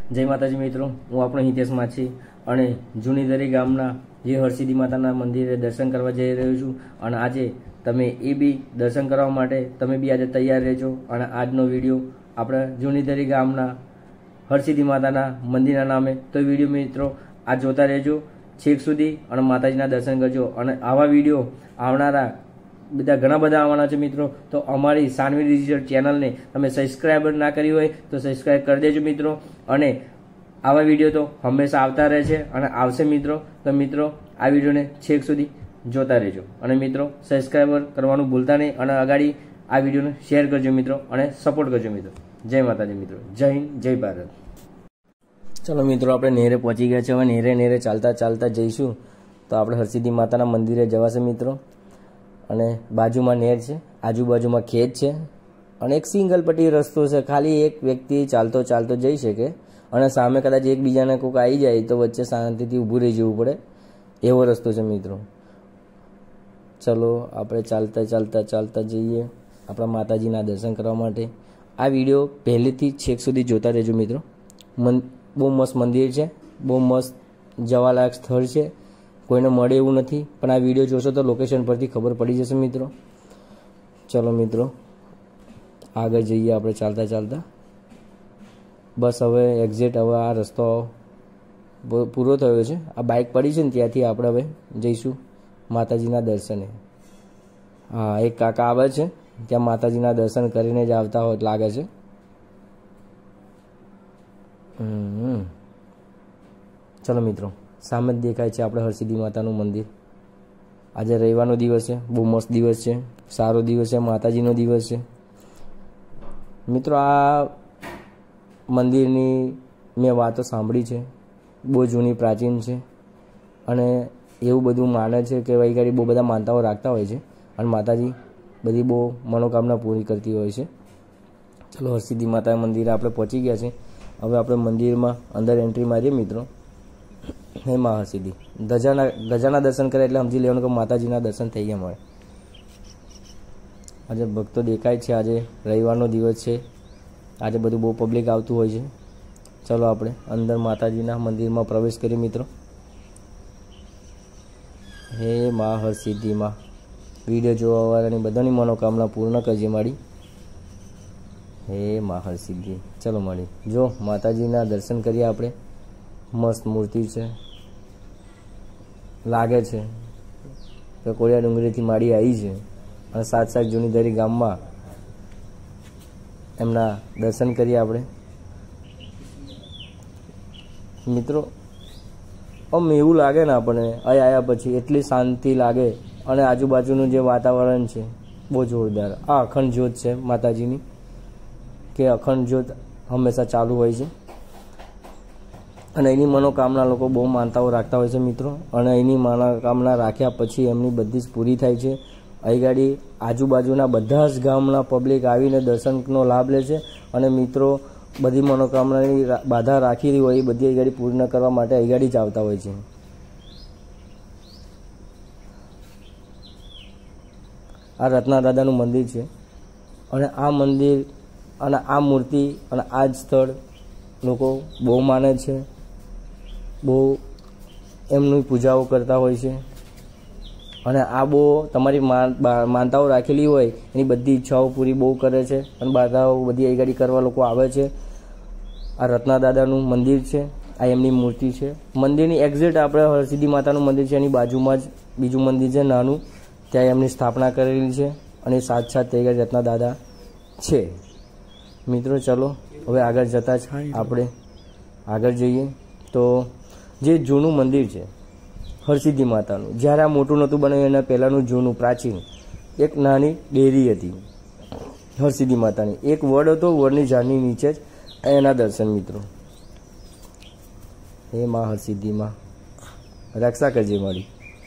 જય માતાજી મિત્રો, હું આપણો હિતેશ માછી અને જૂની ધરી ગામના જે હરસિદ્ધિ માતાના મંદિરે દર્શન કરવા જઈ રહ્યો છું. અને આજે તમે એ બી દર્શન કરવા માટે તમે બી આજે તૈયાર રહેજો. અને આજનો વિડીયો આપણે જૂની ધરી ગામના હરસિદ્ધિ માતાના મંદિરના નામે તો વિડીયો મિત્રો આ જોતા રહેજો છેક સુધી અને માતાજીના દર્શન કરજો. અને આવા વિડીયો આવનારા ઘણા બધા આવવાના છે મિત્રો. તો અમારી સાનવી ડિજિટલ ચેનલને તમે સબસ્ક્રાઈબર ના કરી હોય તો સબસ્ક્રાઈબ કરી દેજો મિત્રો. અને આવા વિડીયો તો હંમેશા આવતા રહે છે અને આવશે મિત્રો. તો મિત્રો આ વિડીયોને છેક સુધી જોતા રહેજો અને મિત્રો સબસ્ક્રાઈબર કરવાનું ભૂલતા નહીં. અને અગાડી આ વિડીયોને શેર કરજો મિત્રો અને સપોર્ટ કરજો મિત્રો. જય માતાજી મિત્રો, જય હિન્દ, જય ભારત. ચલો મિત્રો, આપણે નેરે પહોંચી ગયા છે. હવે નેરે ચાલતા ચાલતા જઈશું તો આપણે હરસિદ્ધિ માતાના મંદિરે જવાશે મિત્રો. અને બાજુમાં નેર છે, આજુબાજુમાં ખેત છે અને એક સિંગલ પટ્ટી રસ્તો છે. ખાલી એક વ્યક્તિ ચાલતો જઈ શકે અને સામે કદાચ એકબીજાને કોઈક આવી જાય તો વચ્ચે શાંતિથી ઊભું રહી જવું પડે એવો રસ્તો છે મિત્રો. ચલો આપણે ચાલતા જઈએ આપણા માતાજીના દર્શન કરવા માટે. આ વિડીયો પહેલેથી છેક સુધી જોતા રહેજો મિત્રો. બહુ મસ્ત મંદિર છે, બહુ મસ્ત જવાલાયક સ્થળ છે. કોઈને મળે એવું નથી, પણ આ વિડીયો જોશો તો લોકેશન પરથી ખબર પડી જશે મિત્રો. ચલો મિત્રો આગળ જઈએ આપણે ચાલતા. બસ હવે એક્ઝેક્ટ હવે આ રસ્તો પૂરો થયો છે. આ બાઇક પડી છે ને ત્યાંથી આપણે હવે જઈશું માતાજીના દર્શને. હા, એક કાકા આવે છે ત્યાં માતાજીના દર્શન કરીને જ આવતા હોય લાગે છે. ચલો મિત્રો, સામે જ દેખાય છે આપણે હરસિદ્ધિ માતાનું મંદિર. આજે રવિવારનો દિવસ છે, બહુ મસ્ત દિવસ છે, સારો દિવસ છે, માતાજીનો દિવસ છે મિત્રો. આ મંદિરની મેં વાતો સાંભળી છે, બહુ જૂની પ્રાચીન છે અને એવું બધું માને છે કે વૈગાડી બહુ બધા માનતાઓ રાખતા હોય છે અને માતાજી બધી બહુ મનોકામના પૂરી કરતી હોય છે. ચલો હરસિદ્ધિ માતા મંદિરે આપણે પહોંચી ગયા છે. હવે આપણે મંદિરમાં અંદર એન્ટ્રી મારીએ મિત્રો. હે મા હરસિદ્ધિ, ગજાના દર્શન કરે એટલે સમજી લેવાનું કે માતાજીના દર્શન થઈ ગયા મળે. આજે ભક્તો દેખાય છે. આજે રવિવારનો દિવસ છે, આજે બધું બહુ પબ્લિક આવતું હોય છે. ચલો આપણે અંદર માતાજીના મંદિરમાં પ્રવેશ કરીએ મિત્રો. હે મા હરસિદ્ધિ માં, વિડીયો જોવાવાળાની બધાની મનોકામના પૂર્ણ કરજે મારી. હે મા હરસિદ્ધિ. ચલો મળી જો માતાજીના દર્શન કરીએ આપણે. મસ્ત મૂર્તિ છે, લાગે છે કે કોળિયા ડુંગરીથી માડી આવી છે અને સાત જૂની ધરી ગામમાં એમના દર્શન કરીએ આપણે મિત્રો. આમ એવું લાગે ને આપણને અહીં આવ્યા પછી એટલી શાંતિ લાગે. અને આજુબાજુનું જે વાતાવરણ છે બહુ જોરદાર. આ અખંડ જ્યોત છે માતાજીની, કે અખંડ જ્યોત હંમેશા ચાલુ હોય છે અને એની મનોકામના લોકો બહુ માનતાઓ રાખતા હોય છે મિત્રો. અને એની મનોકામના રાખ્યા પછી એમની બધી જ પૂરી થાય છે. અહીં ગાડી આજુબાજુના બધા જ ગામના પબ્લિક આવીને દર્શનનો લાભ લે છે અને મિત્રો બધી મનોકામનાની બાધા રાખી હોય એ બધી અહીં ગાડી પૂર્ણ કરવા માટે અહીં ગાડી જ આવતા હોય છે. આ રત્ના દાદાનું મંદિર છે અને આ મંદિર અને આ મૂર્તિ અને આ જ સ્થળ લોકો બહુ માને છે, બહુ એમની પૂજાઓ કરતા હોય છે. અને આ બહુ તમારી માનતાઓ રાખેલી હોય એની બધી ઈચ્છાઓ પૂરી બહુ કરે છે અને બાધાઓ બધી આગળ કરવા લોકો આવે છે. આ રત્ના દાદાનું મંદિર છે, આ એમની મૂર્તિ છે. મંદિરની એક્ઝેક્ટ આપણે હરસિદ્ધિ માતાનું મંદિર છે એની બાજુમાં જ બીજું મંદિર છે નાનું, ત્યાં એમની સ્થાપના કરેલી છે અને સાથ રત્ના દાદા છે મિત્રો. ચલો હવે આગળ જતા જ આપણે આગળ જઈએ તો જે જૂનું મંદિર છે હરસિદ્ધિ માતાનું, જ્યારે આ મોટું નહોતું બનાવ્યું એના પહેલાંનું જૂનું પ્રાચીન એક નાની ડેરી હતી હરસિદ્ધિ માતાની. એક વડ હતો, વડની ઝાડની નીચે જ એના દર્શન મિત્રો. હે મા હરસિદ્ધિ માં, રક્ષા કરજે મારી.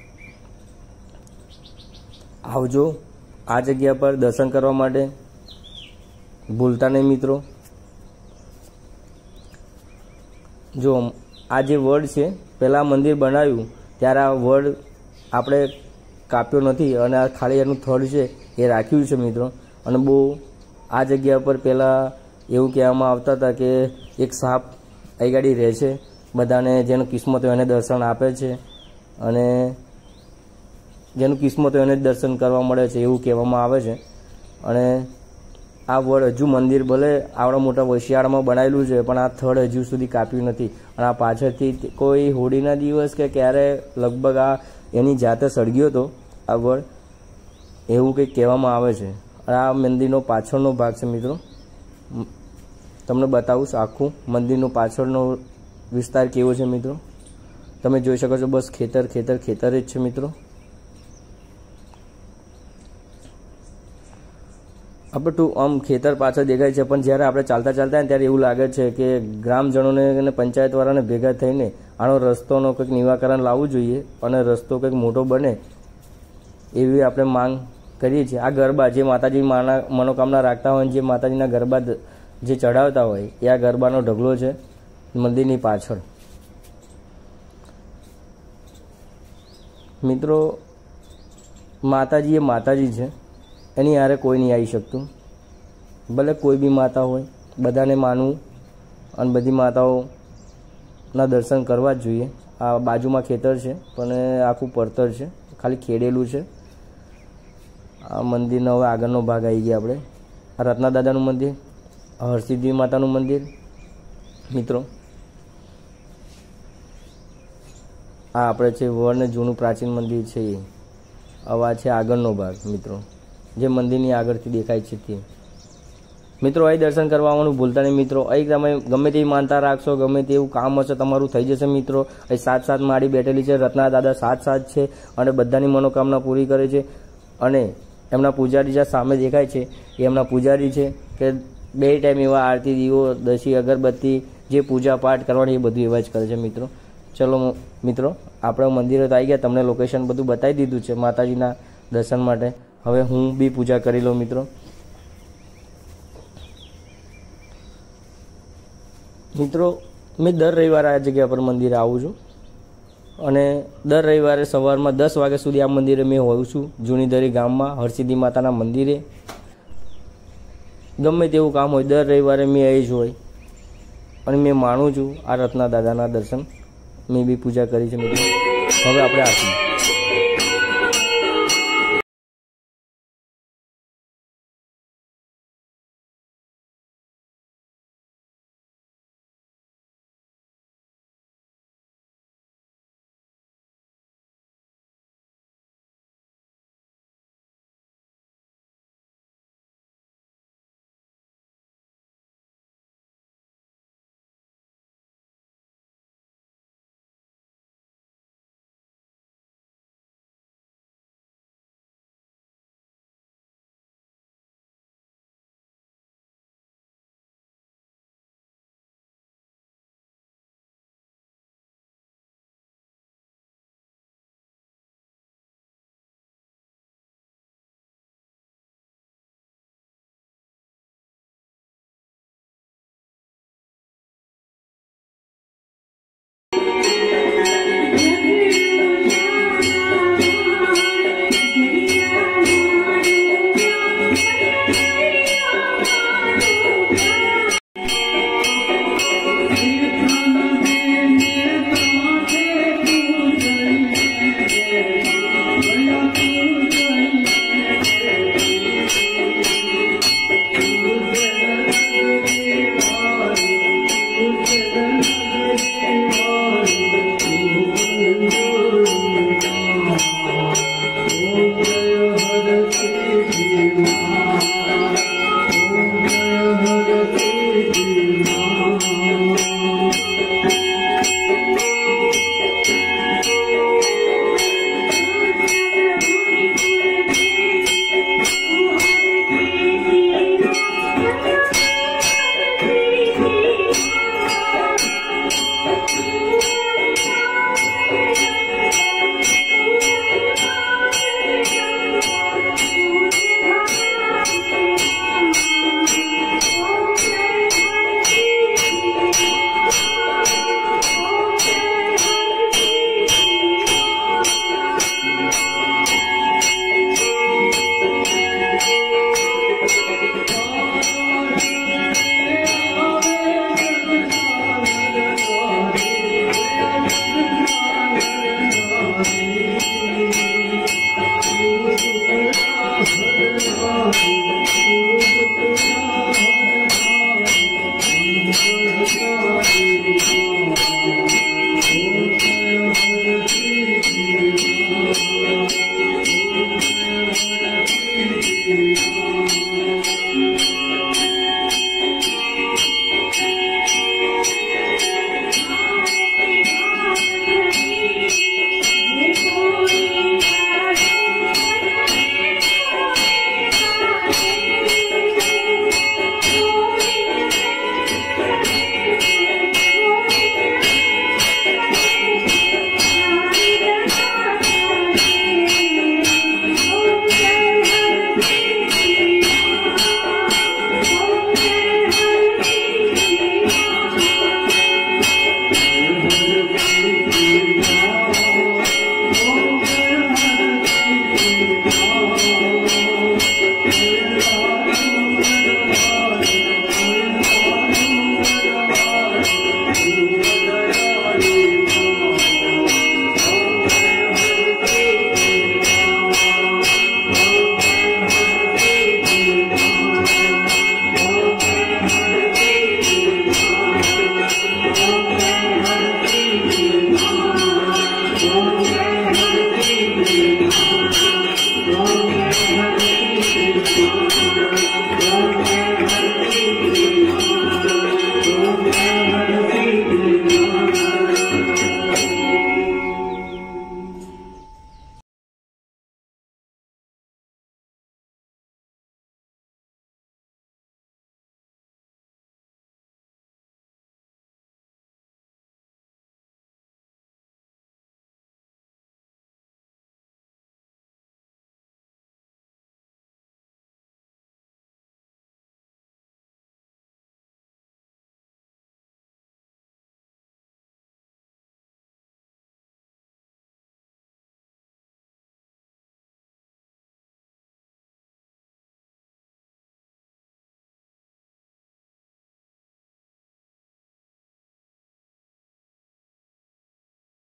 આવજો આ જગ્યા પર દર્શન કરવા માટે, ભૂલતા નહીં મિત્રો. જો આ જે વડ છે, પહેલાં મંદિર બનાવ્યું ત્યારે આ વડ આપણે કાપ્યો નથી અને આ ખાલી એનું થડ છે એ રાખ્યું છે મિત્રો. અને બહુ આ જગ્યા પર પહેલાં એવું કહેવામાં આવતા હતા કે એક સાપ અહીં ગાડી રહે છે, બધાને જેનું કિસ્મત હોય એને દર્શન આપે છે અને જેનું કિસ્મત હોય એને જ દર્શન કરવા મળે છે એવું કહેવામાં આવે છે. અને આ વડ હજુ મંદિર ભલે આવડા મોટા વશિયાળામાં બનાવેલું છે, પણ આ થડ હજુ સુધી કાપ્યું નથી. અને આ પાછળથી કોઈ હોળીના દિવસ કે ક્યારે લગભગ આ એની જાતે સળગ્યો હતો આ વડ, એવું કંઈક કહેવામાં આવે છે. અને આ મંદિરનો પાછળનો ભાગ છે મિત્રો, તમને બતાવું આખું મંદિરનો પાછળનો વિસ્તાર કેવો છે મિત્રો. તમે જોઈ શકો છો બસ ખેતર ખેતર ખેતર જ છે મિત્રો. આપણે આમ ખેતર પાછળ દેખાય છે, પણ જ્યારે આપણે ચાલતા ચાલતા ત્યારે એવું લાગે છે કે ગ્રામજનોને અને પંચાયતવાળાને ભેગા થઈને આનો રસ્તોનો કંઈક નિવારણ લાવવું જોઈએ અને રસ્તો કંઈક મોટો બને એવી આપણે માંગ કરીએ છીએ. આ ગરબા જે માતાજી મનોકામના રાખતા હોય, જે માતાજીના ગરબા જે ચડાવતા હોય, એ આ ગરબાનો ઢગલો છે મંદિરની પાછળ. મિત્રો, માતાજી એ માતાજી છે, એની હારે કોઈ નહીં આવી શકતું. ભલે કોઈ બી માતા હોય, બધાને માનવું અને બધી માતાઓના દર્શન કરવા જ જોઈએ. આ બાજુમાં ખેતર છે, પણ આખું પડતર છે, ખાલી ખેડેલું છે. આ મંદિરનો હવે આગળનો ભાગ આવી ગયા આપણે. આ રત્ના દાદાનું મંદિર, હરસિદ્ધિ માતાનું મંદિર મિત્રો. આ આપણે છે વડને જૂનું પ્રાચીન મંદિર છે એ. હવે આ છે આગળનો ભાગ મિત્રો, જે મંદિરની આગળથી દેખાય છે તે. મિત્રો, અહીં દર્શન કરવા આવવાનું ભૂલતા નહીં મિત્રો. અહીં તમે ગમે તેવી માનતા રાખશો, ગમે તેવું કામ હશે તમારું થઈ જશે મિત્રો. અહીં 7 માળી બેઠેલી છે, રત્ના દાદા 7 છે અને બધાની મનોકામના પૂરી કરે છે. અને એમના પૂજારી જે સામે દેખાય છે એ એમના પૂજારી છે કે 2 ટાઈમ એવા આરતી, દીવો, દશી, અગરબત્તી, જે પૂજા પાઠ કરવાની એ બધું એવા જ કરે છે મિત્રો. ચલો મિત્રો, આપણે મંદિરે તો આવી ગયા, તમને લોકેશન બધું બતાવી દીધું છે માતાજીના દર્શન માટે. હવે હું બી પૂજા કરી લઉં મિત્રો. મિત્રો, મેં દર રવિવારે આ જગ્યા પર મંદિરે આવું છું અને દર રવિવારે સવારમાં 10 વાગ્યા સુધી આ મંદિરે મેં હોઉં છું. જૂની ધરી ગામમાં હરસિદ્ધિ માતાના મંદિરે ગમે તેવું કામ હોય, દર રવિવારે મેં અહીં જ હોય અને મેં માનું છું આ રત્ના દાદાના દર્શન. મેં બી પૂજા કરી છે મિત્રો. હવે આપણે આરતી. Hare